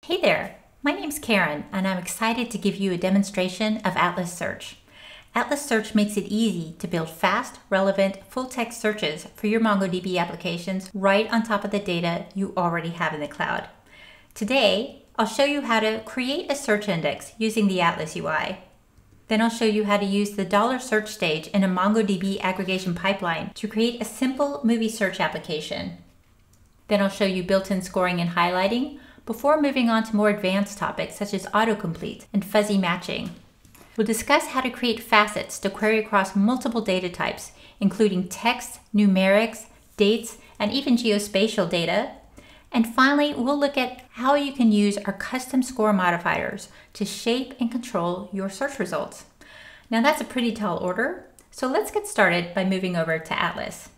Hey there, my name's Karen, and I'm excited to give you a demonstration of Atlas Search. Atlas Search makes it easy to build fast, relevant, full-text searches for your MongoDB applications right on top of the data you already have in the cloud. Today, I'll show you how to create a search index using the Atlas UI. Then I'll show you how to use the $search stage in a MongoDB Aggregation Pipeline to create a simple movie search application. Then I'll show you built-in scoring and highlighting before moving on to more advanced topics such as autocomplete and fuzzy matching. We'll discuss how to create facets to query across multiple data types, including text, numerics, dates, and even geospatial data. And finally, we'll look at how you can use our custom score modifiers to shape and control your search results. Now that's a pretty tall order, so let's get started by moving over to Atlas.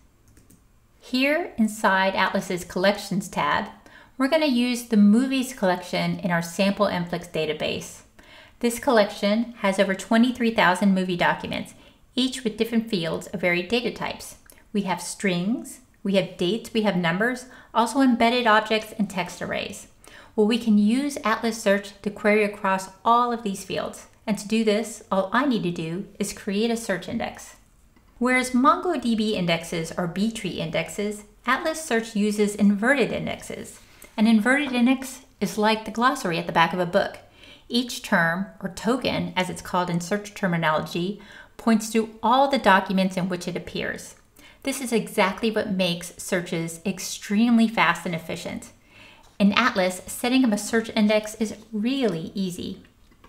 Here inside Atlas's Collections tab, we're going to use the Movies collection in our sample MFlix database. This collection has over 23,000 movie documents, each with different fields of varied data types. We have strings, we have dates, we have numbers, also embedded objects and text arrays. Well, we can use Atlas Search to query across all of these fields. And to do this, all I need to do is create a search index. Whereas MongoDB indexes are B-tree indexes, Atlas Search uses inverted indexes. An inverted index is like the glossary at the back of a book. Each term, or token as it's called in search terminology, points to all the documents in which it appears. This is exactly what makes searches extremely fast and efficient. In Atlas, setting up a search index is really easy.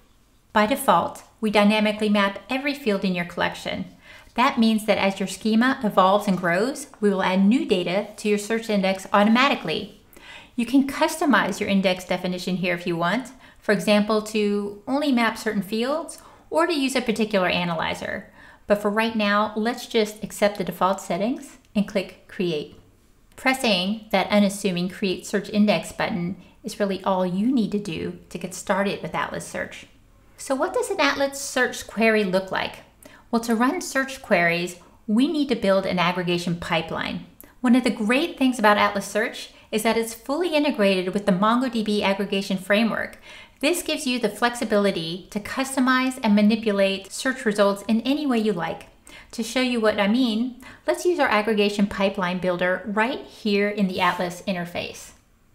By default, we dynamically map every field in your collection. That means that as your schema evolves and grows, we will add new data to your search index automatically. You can customize your index definition here if you want, for example, to only map certain fields or to use a particular analyzer. But for right now, let's just accept the default settings and click Create. Pressing that unassuming Create Search Index button is really all you need to do to get started with Atlas Search. So what does an Atlas Search query look like? Well, to run search queries, we need to build an aggregation pipeline. One of the great things about Atlas Search is that it's fully integrated with the MongoDB Aggregation Framework. This gives you the flexibility to customize and manipulate search results in any way you like. To show you what I mean, let's use our Aggregation Pipeline Builder right here in the Atlas interface.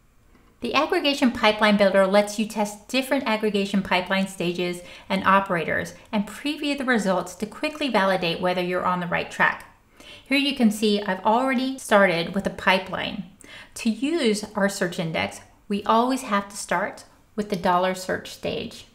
The Aggregation Pipeline Builder lets you test different aggregation pipeline stages and operators and preview the results to quickly validate whether you're on the right track. Here you can see I've already started with a pipeline. To use our search index, we always have to start with the $search stage.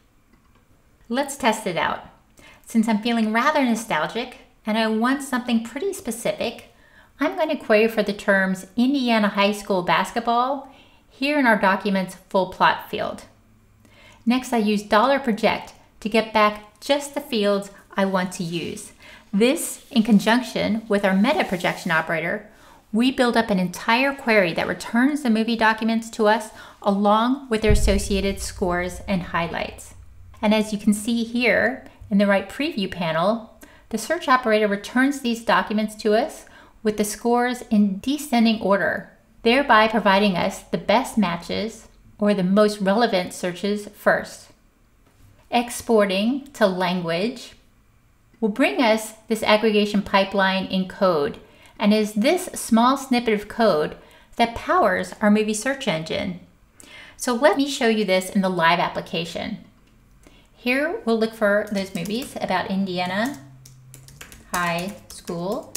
Let's test it out. Since I'm feeling rather nostalgic and I want something pretty specific, I'm going to query for the terms Indiana High School basketball here in our document's full plot field. Next, I use $project to get back just the fields I want to use. This, in conjunction with our meta projection operator, we build up an entire query that returns the movie documents to us along with their associated scores and highlights. And as you can see here in the right preview panel, the search operator returns these documents to us with the scores in descending order, thereby providing us the best matches or the most relevant searches first. Exporting to language will bring us this aggregation pipeline in code, and is this small snippet of code that powers our movie search engine. So let me show you this in the live application. Here we'll look for those movies about Indiana High School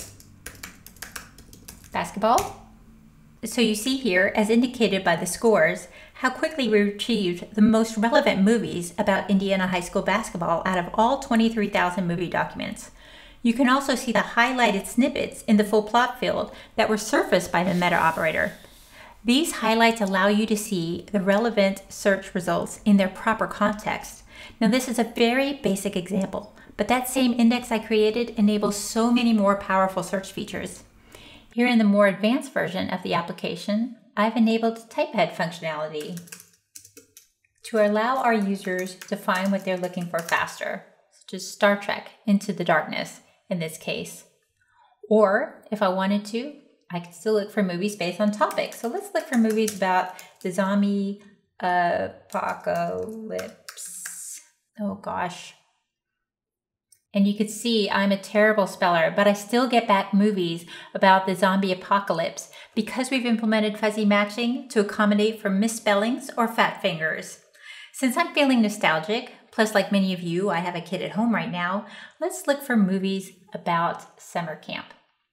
basketball. So you see here, as indicated by the scores, how quickly we retrieved the most relevant movies about Indiana High School basketball out of all 23,000 movie documents. You can also see the highlighted snippets in the full plot field that were surfaced by the meta operator. These highlights allow you to see the relevant search results in their proper context. Now this is a very basic example, but that same index I created enables so many more powerful search features. Here in the more advanced version of the application, I've enabled typehead functionality to allow our users to find what they're looking for faster, such as Star Trek Into the Darkness in this case. Or if I wanted to, I could still look for movies based on topics. So let's look for movies about the zombie Apocalypse. Oh gosh. And you could see I'm a terrible speller, but I still get back movies about the zombie apocalypse because we've implemented fuzzy matching to accommodate for misspellings or fat fingers. Since I'm feeling nostalgic, plus like many of you, I have a kid at home right now, let's look for movies about summer camp.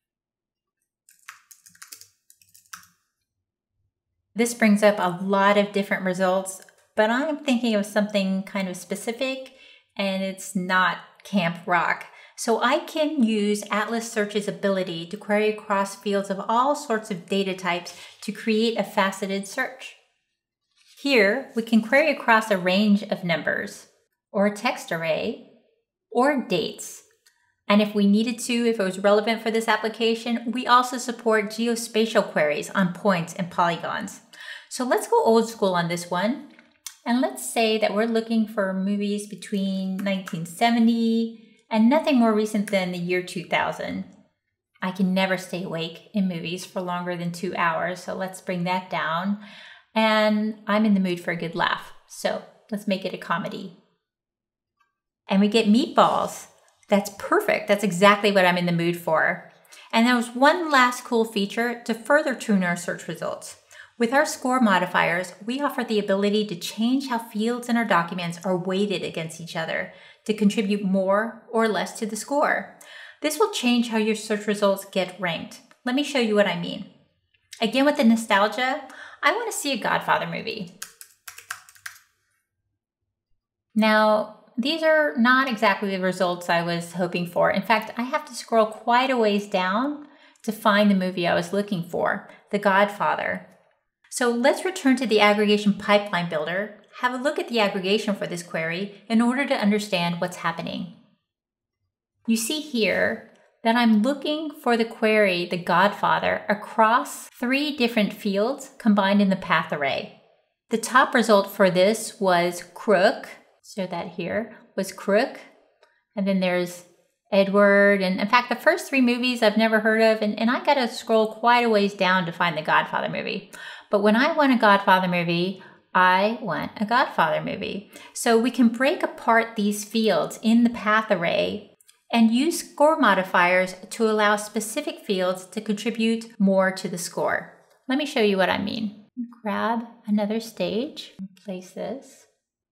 This brings up a lot of different results, but I'm thinking of something kind of specific, and it's not Camp Rock. So I can use Atlas Search's ability to query across fields of all sorts of data types to create a faceted search. Here, we can query across a range of numbers, or a text array, or dates. And if we needed to, if it was relevant for this application, we also support geospatial queries on points and polygons. So let's go old school on this one. And let's say that we're looking for movies between 1970 and nothing more recent than the year 2000. I can never stay awake in movies for longer than 2 hours, so let's bring that down. And I'm in the mood for a good laugh, so let's make it a comedy. And we get meatballs. That's perfect. That's exactly what I'm in the mood for. And there was one last cool feature to further tune our search results. With our score modifiers, we offer the ability to change how fields in our documents are weighted against each other to contribute more or less to the score. This will change how your search results get ranked. Let me show you what I mean. Again, with the nostalgia, I want to see a Godfather movie. Now, these are not exactly the results I was hoping for. In fact, I have to scroll quite a ways down to find the movie I was looking for, The Godfather. So let's return to the Aggregation Pipeline Builder, have a look at the aggregation for this query in order to understand what's happening. You see here that I'm looking for the query, The Godfather, across 3 different fields combined in the path array. The top result for this was Crook, so that here was Crook, and then there's Edward, and in fact the first 3 movies I've never heard of, and I gotta scroll quite a ways down to find the Godfather movie. But when I want a Godfather movie, I want a Godfather movie. So we can break apart these fields in the path array and use score modifiers to allow specific fields to contribute more to the score. Let me show you what I mean. Grab another stage and place this.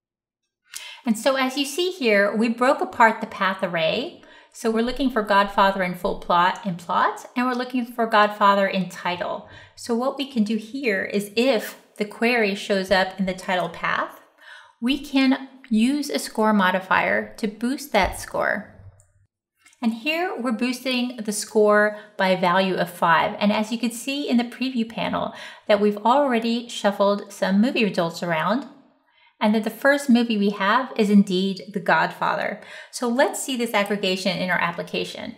And so as you see here, we broke apart the path array. So we're looking for Godfather in full plot and plot, and we're looking for Godfather in title. So what we can do here is if the query shows up in the title path, we can use a score modifier to boost that score. And here we're boosting the score by a value of 5. And as you can see in the preview panel that we've already shuffled some movie results around, and that the first movie we have is indeed The Godfather. So let's see this aggregation in our application.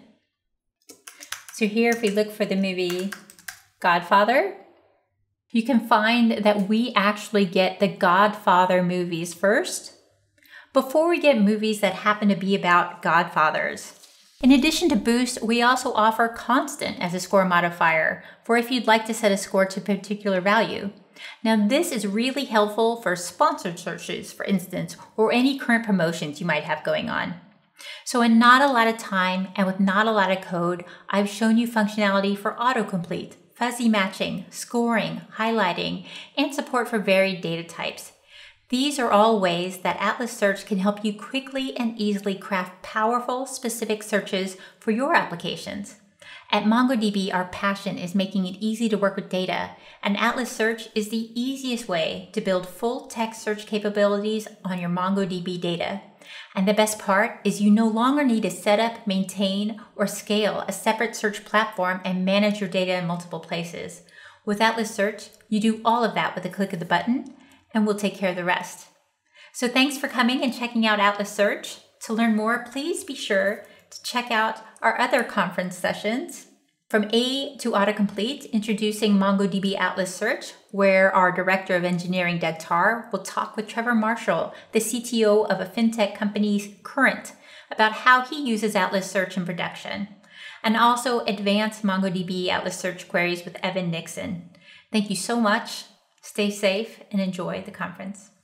So here, if we look for the movie Godfather, you can find that we actually get the Godfather movies first before we get movies that happen to be about Godfathers. In addition to boost, we also offer constant as a score modifier for if you'd like to set a score to a particular value. Now, this is really helpful for sponsored searches, for instance, or any current promotions you might have going on. So in not a lot of time and with not a lot of code, I've shown you functionality for autocomplete, fuzzy matching, scoring, highlighting, and support for varied data types. These are all ways that Atlas Search can help you quickly and easily craft powerful, specific searches for your applications. At MongoDB, our passion is making it easy to work with data, and Atlas Search is the easiest way to build full text search capabilities on your MongoDB data. And the best part is you no longer need to set up, maintain, or scale a separate search platform and manage your data in multiple places. With Atlas Search, you do all of that with a click of the button, and we'll take care of the rest. So thanks for coming and checking out Atlas Search. To learn more, please be sure to check out our other conference sessions. From A to Autocomplete, introducing MongoDB Atlas Search, where our Director of Engineering, Doug Tarr, will talk with Trevor Marshall, the CTO of a fintech company, Current, about how he uses Atlas Search in production. And also advanced MongoDB Atlas Search queries with Evan Nixon. Thank you so much. Stay safe and enjoy the conference.